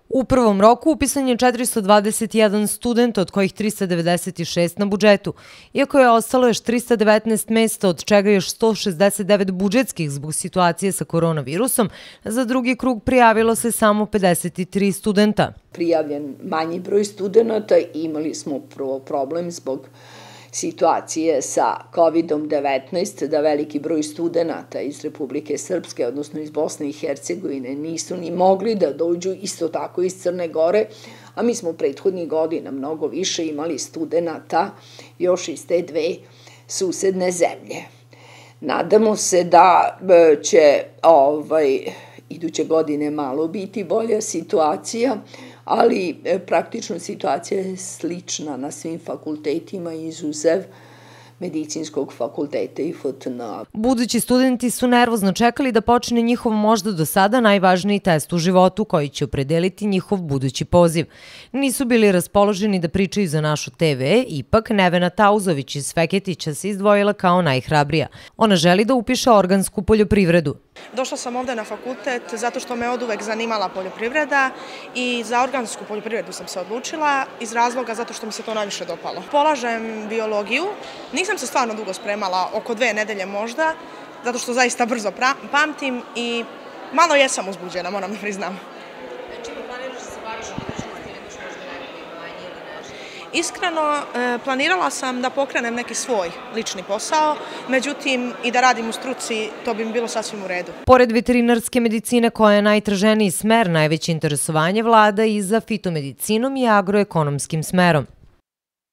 U prvom roku upisan je 421 student, od kojih 396 na budžetu, iako je ostalo još 319 mesta, od čega još 169 budžetskih zbog situacije sa koronavirusom. Za drugi krug prijavilo se samo 53 studenta. Prijavljen manji broj studenta, imali smo prvo problem zbog situacije sa COVID-19, da veliki broj studenta iz Republike Srpske, odnosno iz Bosne i Hercegovine, nisu ni mogli da dođu, isto tako iz Crne Gore, a mi smo prethodnih godina mnogo više imali studenta još iz te dve susedne zemlje. Nadamo se da će iduće godine malo biti bolja situacija, ali praktično situacija je slična na svim fakultetima izuzev Medicinskog fakulteta i FTN-a. Budući studenti su nervozno čekali da počne njihov možda do sada najvažniji test u životu koji će opredeliti njihov budući poziv. Nisu bili raspoloženi da pričaju za našu TV, ipak Nevena Tauzović iz Feketića se izdvojila kao najhrabrija. Ona želi da upiše organsku poljoprivredu. Došla sam ovde na fakultet zato što me oduvek zanimala poljoprivreda i za organsku poljoprivredu sam se odlučila iz razloga zato što mi se to najviše dopalo. Polažem biologiju, nisam se stvarno dugo spremala, oko 2 nedelje možda, zato što zaista brzo pamtim i malo jesam uzbuđena, moram da priznam. Čime planiraš da se baviš u budućnosti ili imaš možda neko imanje ili nešto? Iskreno, planirala sam da pokrenem neki svoj lični posao, međutim i da radim u struci, to bi mi bilo sasvim u redu. Pored veterinarske medicine, koja je najtraženiji smer, najveće interesovanje vlada i za fitomedicinom i agroekonomskim smerom.